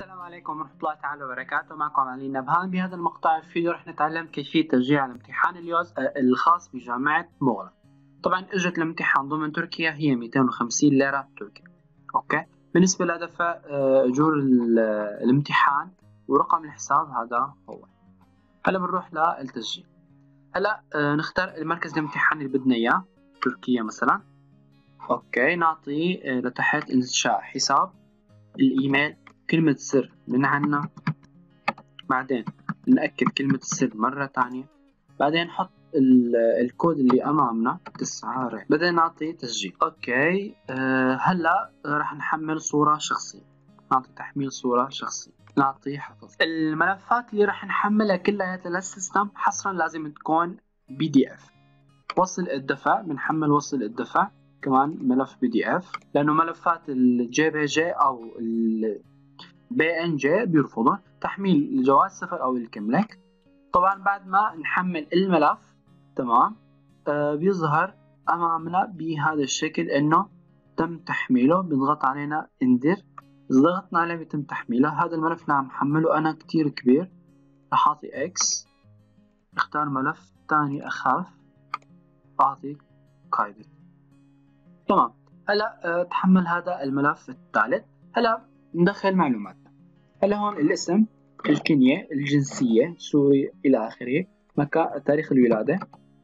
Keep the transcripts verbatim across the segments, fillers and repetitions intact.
السلام عليكم ورحمة الله تعالى وبركاته. معكم علي نبهان. بهذا المقطع الفيديو رح نتعلم كيفية تسجيل على امتحان اليوز الخاص بجامعة مغلق. طبعا اجت الامتحان ضمن تركيا هي مئتين وخمسين ليرة تركيا. اوكي، بالنسبة لدفع اجور الامتحان ورقم الحساب هذا هو. هلا بنروح للتسجيل. هلا نختار المركز الامتحان اللي بدنا اياه، تركيا مثلا. اوكي، نعطي لتحت انشاء حساب، الايميل، كلمة سر من عنا، بعدين نأكد كلمة السر مرة تانية، بعدين نحط الكود اللي أمامنا تسعة رح، بعدين نعطي تسجيل. أوكي، أه هلا راح نحمل صورة شخصية، نعطي تحميل صورة شخصية، نعطي حفظ. الملفات اللي راح نحملها كلها للسيستم حصرا لازم تكون بي دي اف. وصل الدفع بنحمل وصل الدفع كمان ملف بي دي اف، لأنه ملفات الجي بي جي أو بي ان جي بيرفضون تحميل جواز سفر او الكملك. طبعا بعد ما نحمل الملف تمام آه بيظهر امامنا بهذا الشكل انه تم تحميله، بنضغط علينا اندر، اذا ضغطنا عليه بيتم تحميله. هذا الملف اللي عم حمله انا كتير كبير، راح اعطي اكس، اختار ملف ثاني اخاف، اعطي قاعدة. تمام، هلا آه تحمل هذا الملف الثالث. هلا ندخل معلومات. هلا هون الاسم، الكنية، الجنسية سوري إلى آخره، مكان، تاريخ الولادة،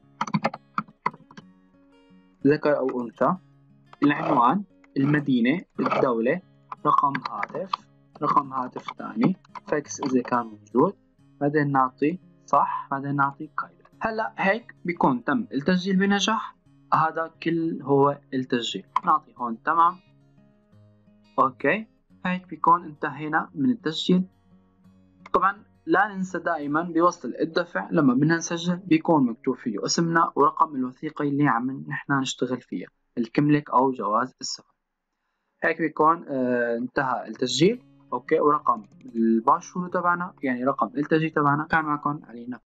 ذكر أو أنثى، العنوان، المدينة، الدولة، رقم هاتف، رقم هاتف ثاني، فاكس إذا كان موجود، بعدين نعطي صح، بعدين نعطي قاعدة. هلا هيك بيكون تم التسجيل بنجاح. هذا كل هو التسجيل. نعطي هون تمام. أوكي، هيك بيكون انتهينا من التسجيل. طبعا لا ننسى دائما بوصل الدفع لما بدنا نسجل بيكون مكتوب فيه اسمنا ورقم الوثيقة اللي عم نحن نشتغل فيها، الكملك او جواز السفر. هيك بيكون آه انتهى التسجيل. اوكي، ورقم الباشور تبعنا يعني رقم التسجيل تبعنا. كان معكم علي نبهان.